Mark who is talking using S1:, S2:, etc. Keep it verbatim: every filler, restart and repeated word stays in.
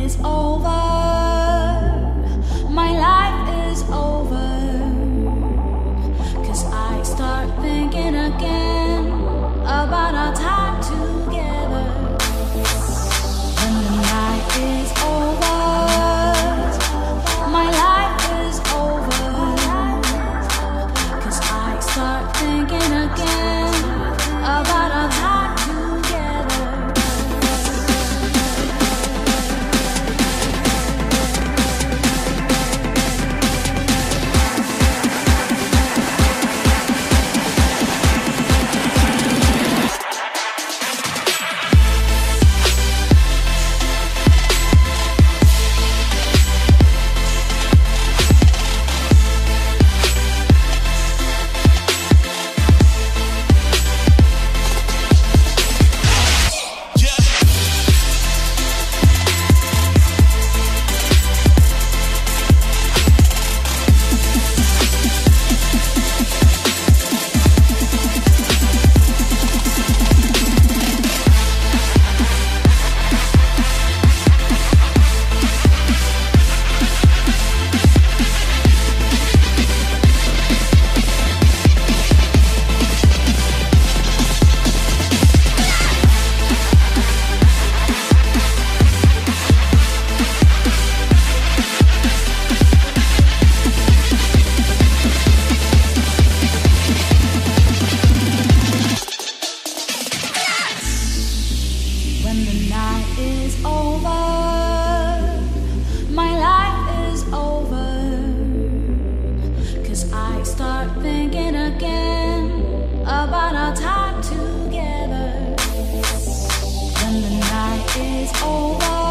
S1: is over, my life is over, 'cause I start thinking again about our time together. When the night is over, my life is over, 'cause I start thinking again about our time together. When the night is over, my life is over, 'cause I start thinking again about our time together. When the night is over,